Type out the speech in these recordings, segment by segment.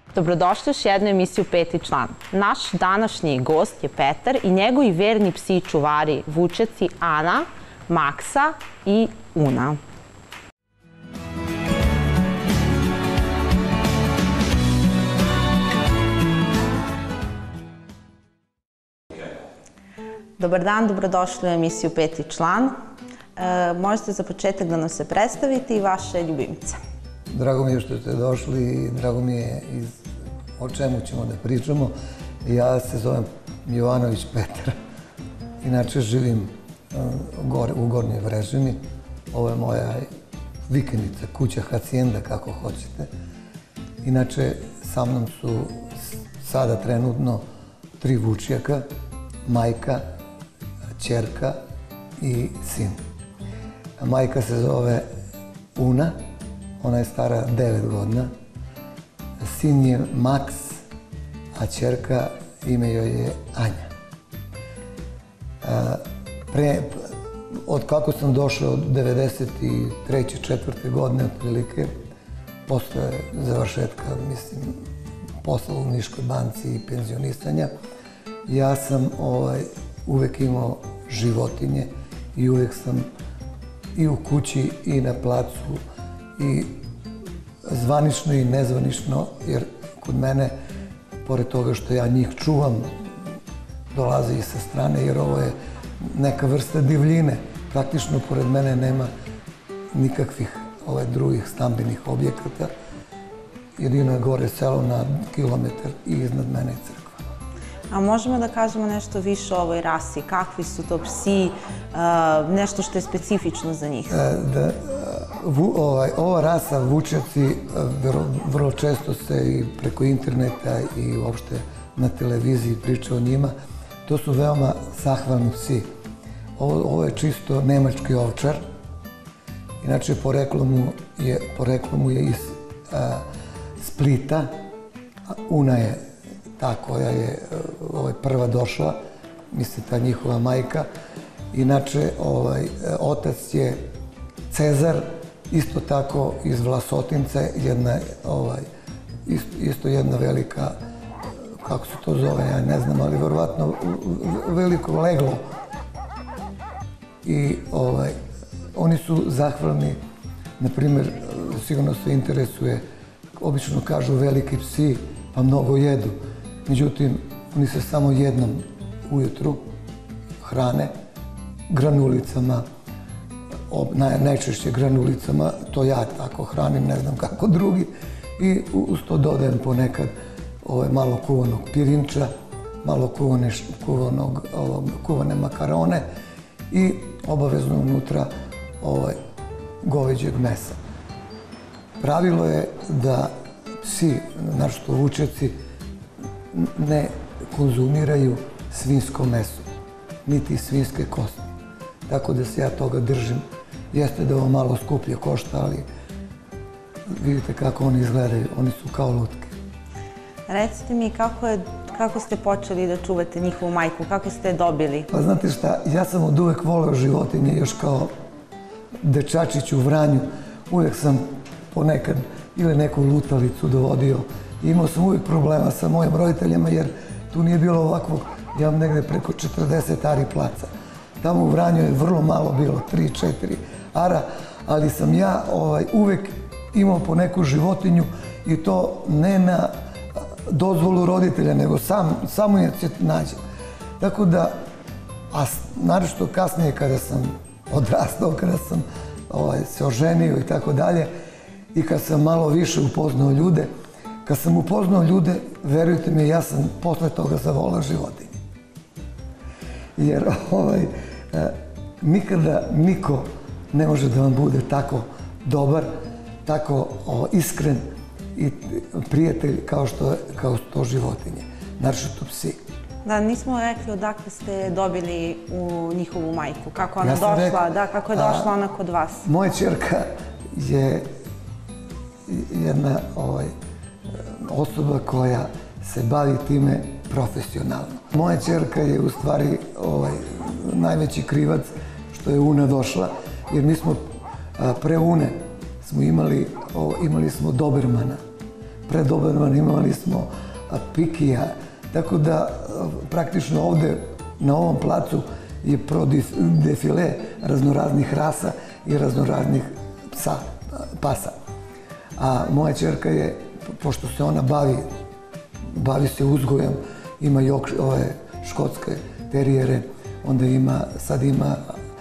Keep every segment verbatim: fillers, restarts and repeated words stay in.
Dobrodošli u još jednu emisiju Peti član. Naš današnji gost je Petar i njegovi verni psi i čuvari, vučeci Ana, Maksa i Una. Dobar dan, dobrodošli u emisiju Peti član. Možete za početak da nam se predstavite i vaše ljubimice. Drago mi je što ste došli i drago mi je o čemu ćemo da pričamo. Ja se zovem Jovanović Petar. Inače živim u Gornjoj Vrežini. Ovo je moja vikendica, kuća, hacijenda, kako hoćete. Inače, sa mnom su sada trenutno tri vučjaka, majka, ćerka i sin. Majka se zove Una, ona je stara devet godina. Sin je Maks, a ćerka ime joj je Anja. Od kako sam došao od devedeset treće četvrte godine otprilike, posle završetka, mislim, posla u Niškoj banci i penzionisanja, ja sam uvek imao životinje i uvek sam i u kući i na placu i zvanično i nezvanično, jer kod mene, pored toga što ja njih čuvam, dolaze i sa strane, jer ovo je neka vrsta divljine. Praktično, pored mene nema nikakvih drugih stambenih objekata. Jedino je gore selo na kilometar i iznad mene je crkva. A možemo da kažemo nešto više o ovoj rasi? Kakvi su to psi? Nešto što je specifično za njih? Ova rasa, vučjaci, vrlo često se i preko interneta i uopšte na televiziji priča o njima. To su veoma zahvalni psi. Ovo je čisto nemački ovčar. Inače, poreklo mu je iz Splita. Una je ta koja je prva došla, mislim, ta njihova majka. Inače, otac je Cezar, isto tako iz Vlasotince, isto jedna velika, kako se to zove, ja ne znam, ali verovatno veliko leglo. I oni su zahvalni, na primjer, sigurno se interesuje, obično kažu veliki psi, pa mnogo jedu. Međutim, oni se samo jednom ujutru hrane granulicama, najčešće granulicama, to ja tako hranim, ne znam kako drugi, i uz to dodajem ponekad malo kuvanog pirinča, malo kuvane makarone i obavezno unutra goveđeg mesa. Pravilo je da psi, naročito vučjaci, ne konzumiraju svinjsko meso, niti svinjske kosti. Tako da se ja toga držim. Jeste da ovo malo skuplje košta, ali vidite kako oni izgledaju, oni su kao lutke. Recite mi kako ste počeli da čuvate njihovu majku, kako ste je dobili? Pa znate šta, ja sam od uvek voleo životinje, još kao dečačić u Vranju. Uvek sam ponekad ili neku lutalicu dovodio. Imao sam uvek problema sa mojim roditeljima, jer tu nije bilo ovakvog, ja imam negde preko četrdeset ari placa. Tamo u Vranju je vrlo malo bilo, tri četiri ara, ali sam ja uvek imao po neku životinju i to ne na dozvolu roditelja, nego samo je se nađe. Tako da, a naročito kasnije kada sam odrastao, kada sam se oženio i tako dalje, i kad sam malo više upoznao ljude, kad sam upoznao ljude, verujte mi, ja sam posle toga zavolao životinje. Jer nikada niko ne može da vam bude tako dobar, tako iskren i prijatelj kao što to životinje, naročito psi. Da, nismo rekli odakle ste dobili u njihovu majku, kako ona došla, da, kako je došla ona kod vas. Moja ćerka je jedna osoba koja se bavi time profesionalno. Moja ćerka je u stvari najveći krivac što je Una došla, jer mi smo pre Une smo imali, imali smo Dobermana. pre Doberman imali smo Pikija, tako da praktično ovde na ovom placu je defile raznoraznih rasa i raznoraznih psa, pasa. A moja ćerka je, pošto se ona bavi, bavi se uzgojem, ima i ove škotske terijere, onda ima, sad ima,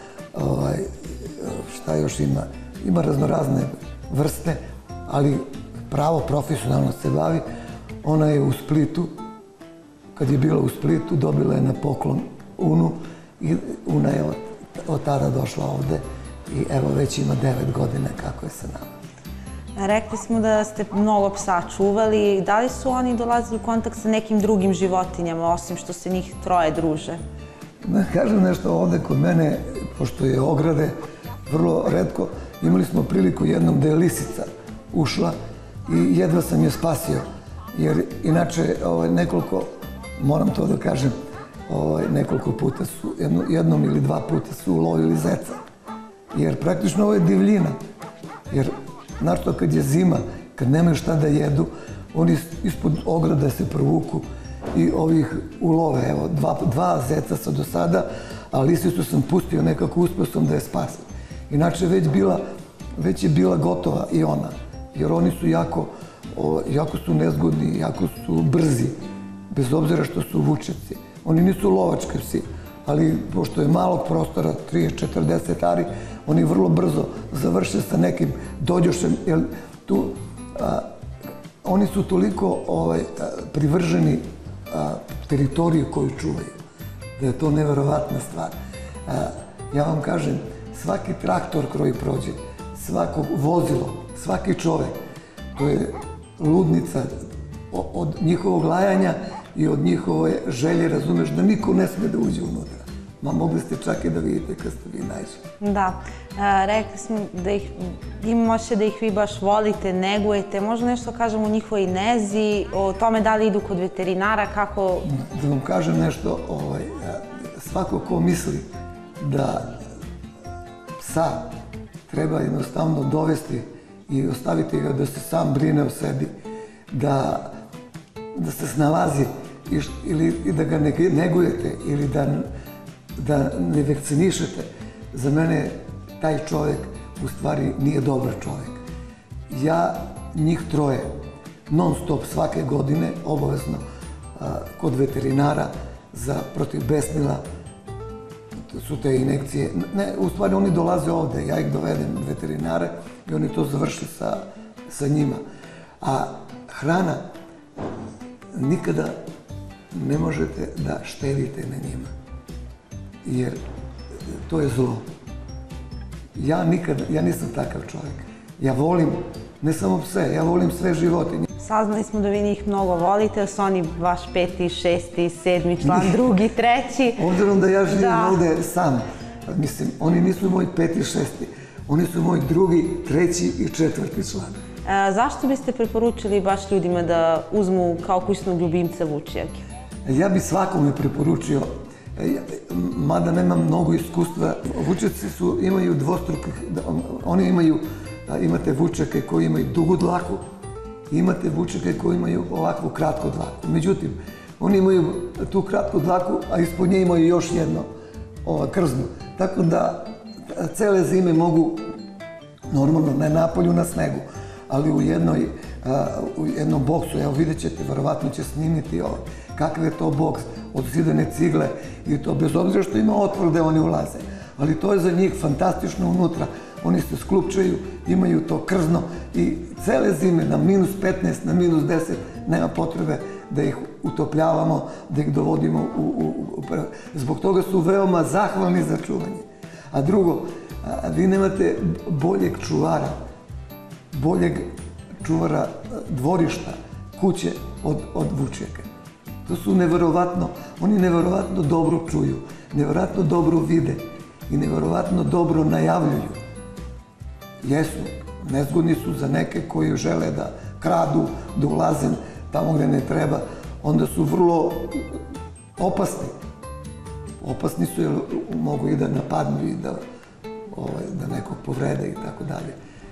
šta još ima, ima raznorazne vrste, ali pravo profesionalno se bavi. Ona je u Splitu, kad je bila u Splitu, dobila je na poklon Unu i Una je od tada došla ovde i evo već ima devet godina kako je sa nama. Rekli smo da ste mnogo psa čuvali. Da li su oni dolazili u kontakt sa nekim drugim životinjama, osim što se njih troje druže? Da kažem nešto ovde kod mene, pošto je ograde vrlo retko, imali smo priliku jednom da je lisica ušla i jedva sam je spasio. Jer inače nekoliko, moram to da kažem, nekoliko puta su, jednom ili dva puta su ulovili zeca. Jer praktično ovo je divljina. Jer, znaš to, kad je zima, kad nemaju šta da jedu, oni ispod ograda se provuku i ovih ulove. Evo, dva zeca sa do sada, a lisicu sam pustio, nekako uspio sam da je spasim. Inače, već je bila gotova i ona. Jer oni su jako, jako su nezgodni, jako su brzi, bez obzira što su vučeci. Oni nisu lovački psi, ali pošto je malog prostora, trideset četrdeset ari, oni vrlo brzo završe sa nekim dođošem, jer tu oni su toliko privrženi teritoriju koju čuvaju, da je to neverovatna stvar. Ja vam kažem, svaki traktor koji prođe, svako vozilo, svaki čovek, to je ludnica od njihovog lajanja i od njihove želje, razumeš, da niko ne sme da uđe unutra. Ma mogli ste čak i da vidite kad ste vi naišli. Da, rekli smo da ih, imamo ošće da ih vi baš volite, negujete, možda nešto kažemo o njihovoj nezi, o tome da li idu kod veterinara, kako... Da vam kažem nešto, svako ko misli da psa treba jednostavno dovesti i ostaviti ga da se sam brine o sebi, da se snalazi ili da ga negujete ili da ne vakcinišete, za mene taj čovek u stvari nije dobar čovek. Ja njih troje non stop svake godine obavezno kod veterinara za protiv besnila su te injekcije. Ne, u stvari oni dolaze ovde, ja ih dovedem veterinare i oni to završe sa njima. A hrana, nikada ne možete da štedite na njima, jer to je zlo. Ja nikada, ja nisam takav čovjek. Ja volim, ne samo pse, ja volim sve životinje. Saznali smo da vi njih mnogo volite, su oni vaš peti, šesti, sedmi član, drugi, treći. Obzirom da ja živim ovde sam, mislim, oni nisu moji peti, šesti, oni su moj drugi, treći i četvrti član. Zašto biste preporučili baš ljudima da uzmu kao kućnog ljubimca vučjake? Ja bi svakome preporučio, mada nemam mnogo iskustva, vučjaci imaju dvostrukih, oni imaju, imate vučjake koji imaju dugu dlaku, imate vučjake koji imaju ovakvu kratku dlaku. Međutim, oni imaju tu kratku dlaku, a ispod nje imaju još jedno krzno. Tako da cele zime mogu, normalno, ne napolju na snegu, ali u jednom boksu, evo vidjet ćete, verovatno će snimiti kakav je to boks od zidane cigle i to bez obzira što ima otvor gde oni ulaze. Ali to je za njih fantastično unutra. Oni se sklupčaju, imaju to krzno i cele zime na minus petnaest, na minus deset nema potrebe da ih utopljavamo, da ih dovodimo u... Zbog toga su veoma zahvalni za čuvanje. A drugo, vi nemate boljeg čuvara, boljeg čuvara dvorišta, kuće od vučjaka. To su neverovatno, oni neverovatno dobro čuju, neverovatno dobro vide i neverovatno dobro najavljuju. Jesu, nezgodni su za neke koji žele da kradu, da ulaze tamo gde ne treba, onda su vrlo opasni. Opasni su jer mogu i da napadnu i da nekog povrede i tako dalje.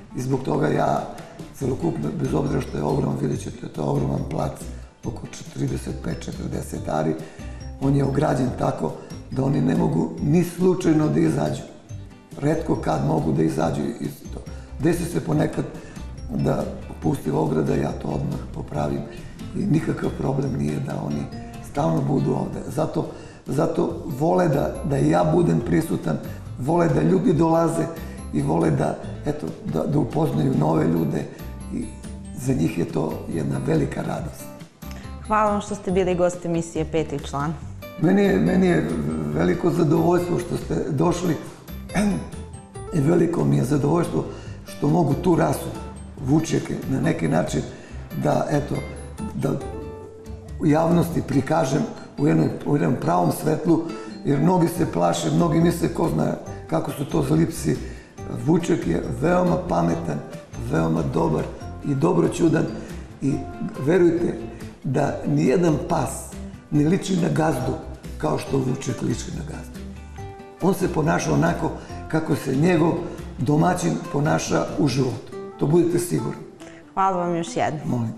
I zbog toga ja celokupno, bez obzira što je ogroman, vidjet ćete, to je ogroman plac, oko trideset pet četrdeset ari, on je ograđen tako da oni ne mogu ni slučajno da izađu. Retko kad mogu da izađu iz to. Desi se ponekad da pusti ograda, ja to odmah popravim i nikakav problem nije da oni stalno budu ovde. Zato, zato vole da, da ja budem prisutan, vole da ljudi dolaze i vole da, eto, da, da upoznaju nove ljude i za njih je to jedna velika radost. Hvala vam što ste bili gost emisije Peti član. Meni je, meni je veliko zadovoljstvo što ste došli i veliko mi je zadovoljstvo što mogu tu rasu Vučjake na neki način da, eto, da u javnosti prikažem u jednom, u jednom pravom svetlu, jer mnogi se plaše, mnogi misle ko zna kako su to zli psi. Vučjak je veoma pametan, veoma dobar i dobroćudan i verujte da nijedan pas ne liči na gazdu kao što Vučjak liči na gazdu. On se ponaša onako kako se njegov domaćin ponaša u životu. To budete sigurni. Hvala vam još jednom. Molim.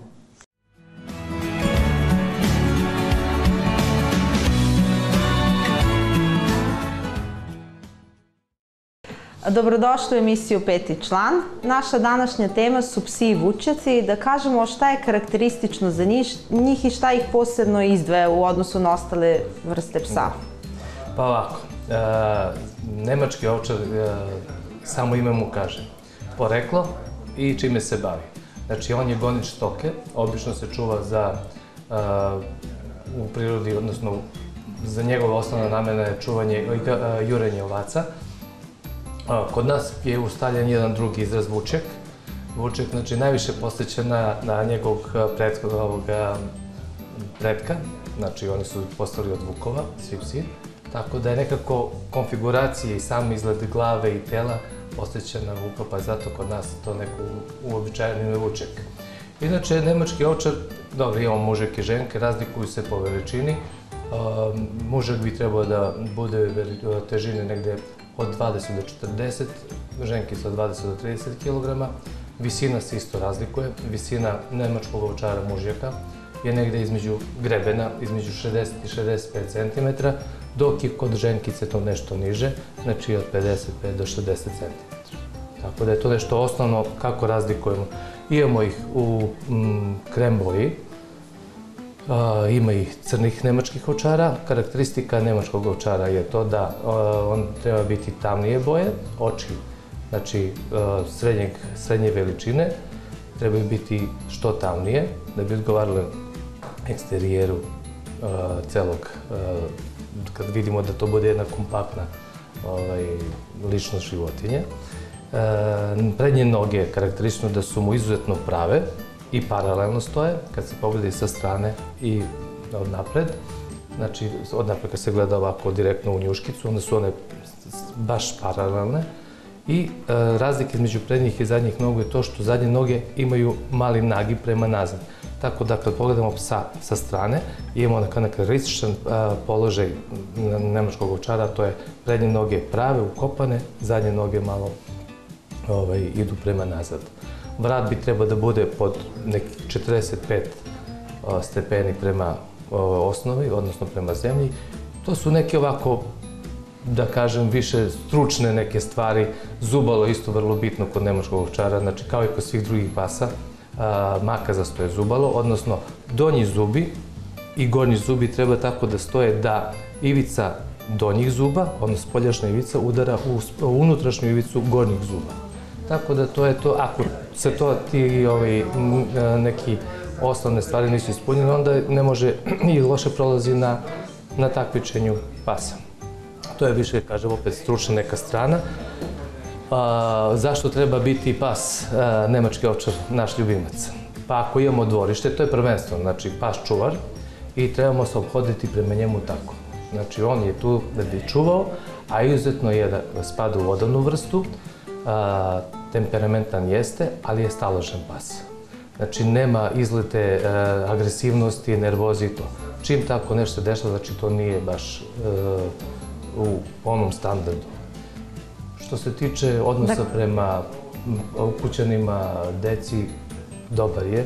Dobrodošli u emisiju Peti član. Naša današnja tema su psi i vučjaci. Da kažemo šta je karakteristično za njih, njih i šta ih posebno izdvaja u odnosu na ostale vrste psa. Pa ovako, e, nemački ovčar, e, samo ime mu kaže poreklo i čime se bavi. Znači, on je gonič stoke, obično se čuva za, e, u prirodi, odnosno za njegova osnovna namena je čuvanje i e, jurenje ovaca. Kod nas je ustaljen jedan drugi izraz Vučjak. Vučjak, znači, najviše posjeća na, na njegovog pretka, ovoga, pretka. Znači, oni su postali od vukova, svi psi. Tako da je nekako konfiguracija i sam izgled glave i tela posjeća na vuka, pa je zato kod nas to neko uobičajeno ime Vučjak. Inače, nemački ovčar, dobro, imamo mužek i ženke, razlikuju se po veličini. Mužek bi trebao da bude težine negde od dvadeset do četrdeset, ženki su od dvadeset do trideset kilograma. Visina se isto razlikuje. Visina nemačkog ovčara mužjaka je negde između grebena, između šezdeset i šezdeset pet centimetara, dok je kod ženkice to nešto niže, znači od pedeset pet do šezdeset centimetara. Tako da je to nešto osnovno kako razlikujemo. Imamo ih u mm, krem boji, Uh, ima i crnih nemačkih ovčara. Karakteristika nemačkog ovčara je to da uh, on treba biti tamnije boje, oči, znači uh, srednjeg, srednje veličine, trebaju biti što tamnije, da bi odgovarale eksterijeru uh, celog, uh, kad vidimo da to bude jedna kompaktna ovaj, ličnost životinje. Uh, prednje noge je karakteristično da su mu izuzetno prave i paralelno stoje, kad se pogleda sa strane i od napred. Znači, od napred kad se gleda ovako direktno u njuškicu, onda su one baš paralelne. I e, razlika između prednjih i zadnjih nogu je to što zadnje noge imaju mali nagib prema nazad. Tako da kad pogledamo psa sa strane, imamo karakterističan položaj nemačkog ovčara, to je prednje noge prave, ukopane, zadnje noge malo ovaj, idu prema nazad. Vrat bi trebao da bude pod nekih četrdeset pet stepeni prema osnovi, odnosno prema zemlji. To su neke ovako, da kažem, više stručne neke stvari. Zubalo je isto vrlo bitno kod nemačkog ovčara, znači kao i kod svih drugih pasa, makazasto je zubalo, odnosno donji zubi i gornji zubi treba tako da stoje da ivica donjih zuba, odnosno spoljašnja ivica, udara u unutrašnju ivicu gornjih zuba. Tako da to je to, ako se to ti ovi, neki osnovne stvari nisu ispunjene, onda ne može i loše prolazi na, na takmičenju pasa. To je više, kažem, opet stručna neka strana. A, zašto treba biti pas, a, nemački ovčar, naš ljubimac? Pa ako imamo dvorište, to je prvenstveno, znači pas čuvar i trebamo se obhoditi prema njemu tako. Znači on je tu da bi čuvao, a izuzetno je da spada u vodovnu vrstu, a, temperamentan jeste, ali je staložen pas. Znači nema izlete a, agresivnosti, nervozi i to. Čim tako nešto se dešava, znači to nije baš a, u onom standardu. Što se tiče odnosa prema ukućanima, deci, dobar je,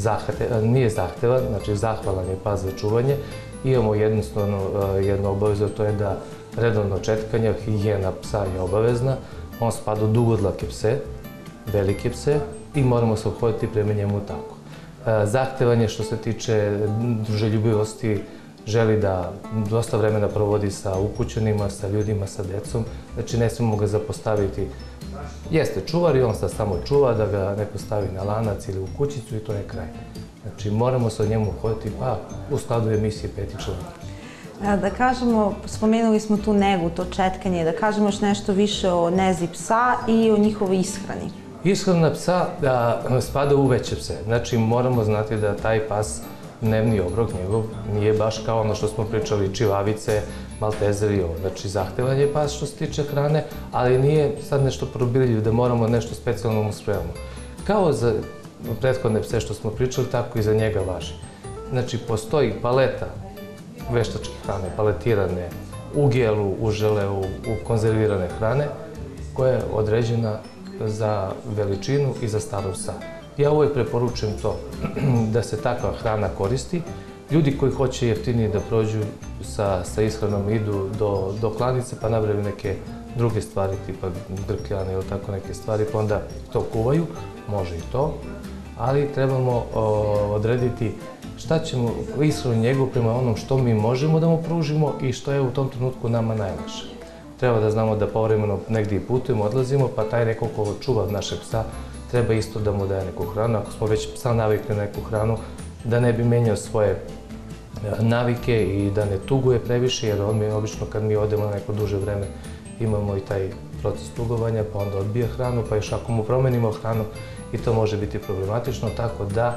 nije zahtevan, znači zahvalan je pas za čuvanje. Imamo jednostavno jednu obavezu, to je da redovno četkanje, higijena psa je obavezna. On spada u dugodlake pse, velike pse i moramo se ophoditi prema njemu tako. Zahtevan je što se tiče druželjubivosti, želi da dosta vremena provodi sa ukućanima, sa ljudima, sa decom, znači ne smemo ga zapostaviti. Jeste čuvar i on sad samo čuva, da ga neko stavi na lanac ili u kućicu i to je kraj. Znači moramo se o njemu ophoditi pa u skladu emisije Peti član. Da kažemo, spomenuli smo tu negu, to četkanje, da kažemo još nešto više o nezi psa i o njihovoj ishrani. Ishrana psa spada u veće pse, znači moramo znati da taj pas, dnevni obrok njegov, nije baš kao ono što smo pričali, čivavice, maltezer i ovo. Znači zahtevan je pas što se tiče hrane, ali nije sad nešto probirljiv da moramo nešto specijalno mu spremamo. Kao za prethodne pse što smo pričali, tako i za njega važi. Znači postoji paleta veštačke hrane, paletirane, u gelu, u želeu, u konzervirane hrane, koja je određena za veličinu i za starost psa. Ja uvijek preporučujem to, da se takva hrana koristi. Ljudi koji hoće jeftinije da prođu sa ishranom idu do klanice pa nabraju neke druge stvari, tipa grkljane ili tako neke stvari, pa onda to kuvaju, može i to, ali trebamo odrediti šta ćemo ishranu njegu prema onom što mi možemo da mu pružimo i što je u tom trenutku nama najlakše. Treba da znamo da povremeno negdje i putujemo, odlazimo, pa taj neko ko čuva našeg psa treba isto da mu daje neku hranu. Ako smo već psa navikli na neku hranu, da ne bi menjao svoje navike i da ne tuguje previše, jer on mi obično kad mi odemo na neko duže vreme imamo i taj proces tugovanja, pa onda odbija hranu, pa još ako mu promenimo hranu i to može biti problematično, tako da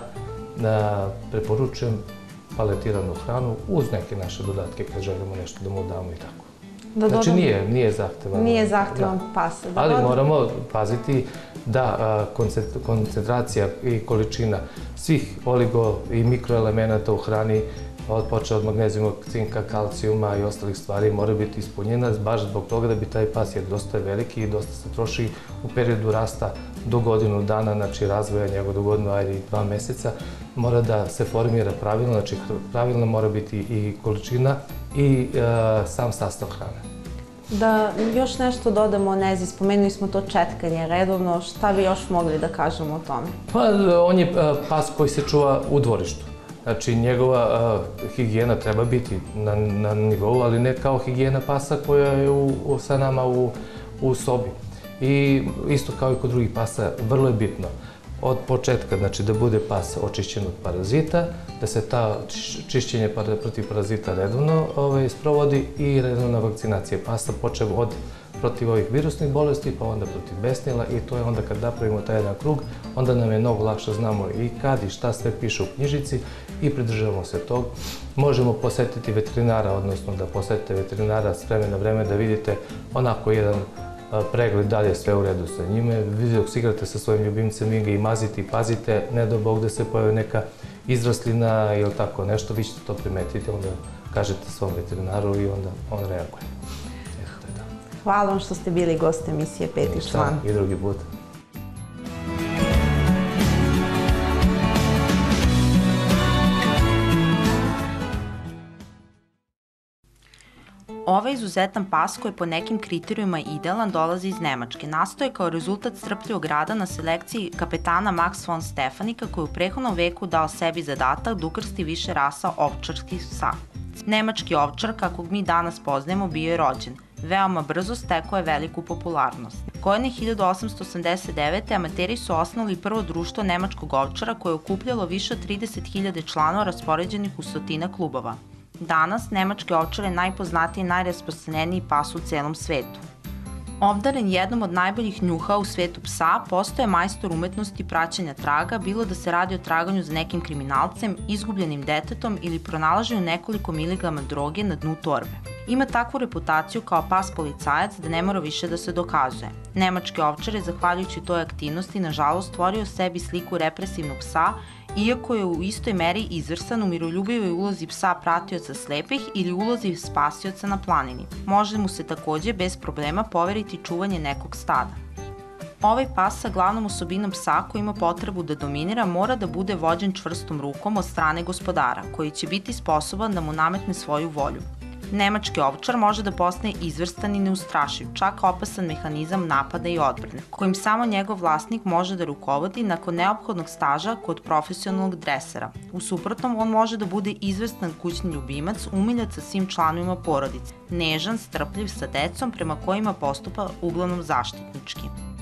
preporučujem paletiranu hranu uz neke naše dodatke kad želimo nešto da mu damo i tako. Znači nije zahtevan. Nije zahtevan pas. Ali moramo paziti da koncentracija i količina svih oligo i mikroelemenata u hrani, počeo od magnezijuma, cinka, kalcijuma i ostalih stvari, mora biti ispunjena baš zbog toga da bi taj pas, jer dosta je veliki i dosta se troši u periodu rasta do godinu dana, znači razvoja njegov do godinu, ajde i dva meseca, mora da se formira pravilno, znači pravilno mora biti i količina i sam sastav hrane. Da još nešto dodamo o nezi, spomenuli smo to četkanje redovno, šta bi još mogli da kažemo o tome? Pa on je pas koji se čuva u dvorištu. Znači njegova higijena treba biti na nivou, ali ne kao higijena pasa koja je sa nama u sobi. I isto kao i kod drugih pasa, vrlo je bitno od početka, znači da bude pas očišćen od parazita, da se ta čišćenje protiv parazita redovno sprovodi i redovna vakcinacija pasa, počev od protiv ovih virusnih bolesti, pa onda protiv besnila i to je onda kad napravimo taj jedan krug, onda nam je mnogo lakše, znamo i kad i šta sve piše u knjižici i pridržavamo se tog. Možemo posetiti veterinara, odnosno da posetite veterinara s vremena na vreme da vidite onako jedan pregled da li je sve u redu sa njime. Vi dok se igrate sa svojim ljubimcem, vi ga i mazite i pazite, ne do Bog da se pojavi neka izraslina ili tako nešto, vi ćete to primetiti, onda kažete svom veterinaru i onda on reaguje. Hvala vam što ste bili gost emisije Peti član. I drugi put. Ovaj izuzetan pas koji je po nekim kriterijuma idealan dolazi iz Nemačke. Nastao je kao rezultat strpljivog rada na selekciji kapetana Max von Stefanika koji je u prethodnom veku dao sebi zadatak da ukrsti više rasa ovčarskih psa. Nemački ovčar, kakvog mi danas poznajemo, bio je rođen. Veoma brzo stekao je veliku popularnost. Godine hiljadu osamsto osamdeset devete. amateri su osnovali prvo društvo nemačkog ovčara koje je okupljalo više od trideset hiljada članova raspoređenih u stotina klubova. Danas nemački ovčar je najpoznatiji i najrasprostranjeniji pas u celom svetu. Obdaren jednom od najboljih njuha u svetu psa, postoje majstor umetnosti praćenja traga, bilo da se radi o traganju za nekim kriminalcem, izgubljenim detetom ili pronalaženju nekoliko miligama droge na dnu torbe. Ima takvu reputaciju kao pas policajac da ne mora više da se dokazuje. Nemački ovčar je, zahvaljujući toj aktivnosti, nažalost stvorio sebi sliku represivnog psa, iako je u istoj meri izvrsan u miroljubivoj ulozi psa pratioca slepih ili ulozi spasioca na planini. Može mu se takođe bez problema poveriti čuvanje nekog stada. Ovaj pas sa glavnom osobinom psa koji ima potrebu da dominira mora da bude vođen čvrstom rukom od strane gospodara, koji će biti sposoban da mu nametne svoju volju. Nemački ovčar može da postane izvrstan i neustrašiv, čak opasan mehanizam napada i odbrane, kojim samo njegov vlasnik može da rukovodi nakon neophodnog staža kod profesionalnog dresera. U suprotnom, on može da bude izvrstan kućni ljubimac, umiljac sa svim članovima porodice, nežan, strpljiv sa decom prema kojima postupa uglavnom zaštitnički.